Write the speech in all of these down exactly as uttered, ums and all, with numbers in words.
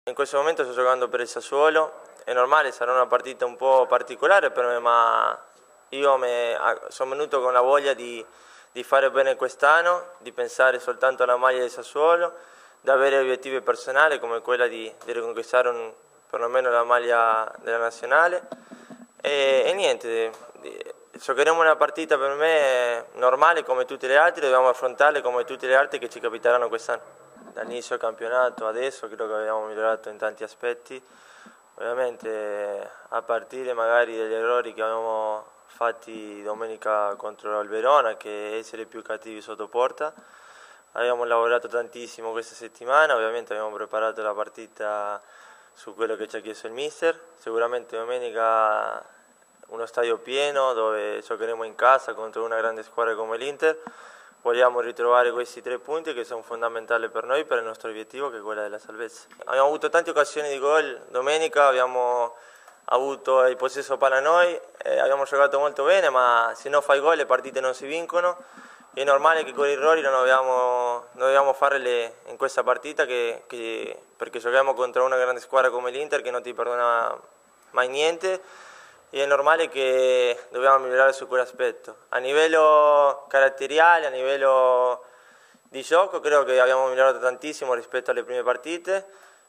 In questo momento sto giocando per il Sassuolo, è normale, sarà una partita un po' particolare per me, ma io me, sono venuto con la voglia di, di fare bene quest'anno, di pensare soltanto alla maglia del Sassuolo, di avere obiettivi personali come quella di, di riconquistare un, perlomeno la maglia della nazionale e, e niente, giocheremo una partita per me normale come tutte le altre, dobbiamo affrontarle come tutte le altre che ci capiteranno quest'anno. Dall'inizio del campionato adesso credo che abbiamo migliorato in tanti aspetti, ovviamente a partire magari dagli errori che abbiamo fatti domenica contro il Verona, che è essere più cattivi sotto porta. Abbiamo lavorato tantissimo questa settimana, ovviamente abbiamo preparato la partita su quello che ci ha chiesto il mister, sicuramente domenica uno stadio pieno dove giocheremo in casa contro una grande squadra come l'Inter. Vogliamo ritrovare questi tre punti che sono fondamentali per noi, per il nostro obiettivo che è quella della salvezza. Abbiamo avuto tante occasioni di gol, domenica abbiamo avuto il possesso palla noi, eh, abbiamo giocato molto bene, ma se non fai gol le partite non si vincono. È normale che con gli errori non dobbiamo, non dobbiamo farle in questa partita che, che, perché giochiamo contro una grande squadra come l'Inter che non ti perdona mai niente. E è normale che dobbiamo migliorare su quell'aspetto. A livello caratteriale, a livello di gioco, credo che abbiamo migliorato tantissimo rispetto alle prime partite,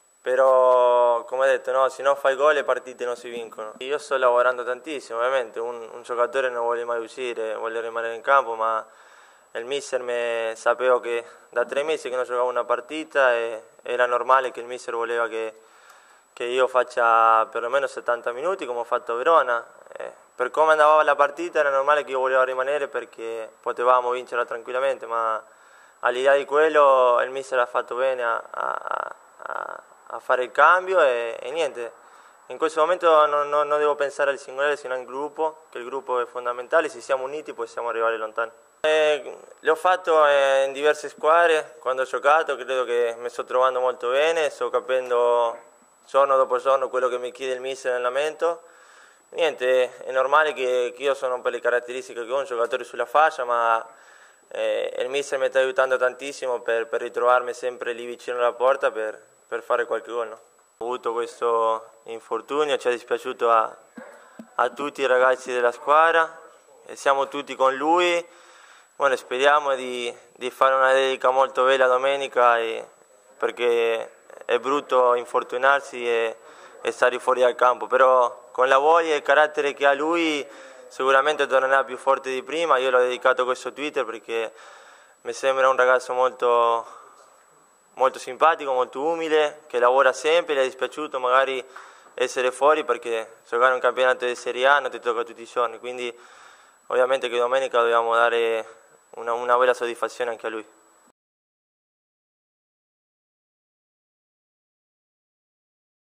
però come ho detto, no, se non fai gol le partite non si vincono. Io sto lavorando tantissimo, ovviamente un, un giocatore non vuole mai uscire, vuole rimanere in campo, ma il mister me, sapevo che da tre mesi che non giocavo una partita e era normale che il mister voleva che che io faccia perlomeno settanta minuti come ho fatto a Verona. Eh, per come andava la partita era normale che io volevo rimanere perché potevamo vincerla tranquillamente, ma al di là di quello il mister ha fatto bene a, a, a, a fare il cambio e, e niente. In questo momento non, non, non devo pensare al singolare, sino al gruppo, che il gruppo è fondamentale, se siamo uniti possiamo arrivare lontano. Eh, l'ho fatto eh, in diverse squadre, quando ho giocato credo che mi sto trovando molto bene, sto capendo giorno dopo giorno quello che mi chiede il mister nell'allenamento. Niente, è normale che, che io sono per le caratteristiche che ho un giocatore sulla fascia, ma eh, il mister mi sta aiutando tantissimo per, per ritrovarmi sempre lì vicino alla porta per, per fare qualche gol. No? Ho avuto questo infortunio, ci è dispiaciuto a, a tutti i ragazzi della squadra, e siamo tutti con lui. Bueno, speriamo di, di fare una dedica molto bella domenica e, perché è brutto infortunarsi e, e stare fuori dal campo, però con la voglia e il carattere che ha lui sicuramente tornerà più forte di prima. Io l'ho dedicato questo Twitter perché mi sembra un ragazzo molto, molto simpatico, molto umile, che lavora sempre. Gli è dispiaciuto magari essere fuori perché giocare un campionato di Serie A non ti tocca tutti i giorni, quindi ovviamente che domenica dobbiamo dare una, una bella soddisfazione anche a lui.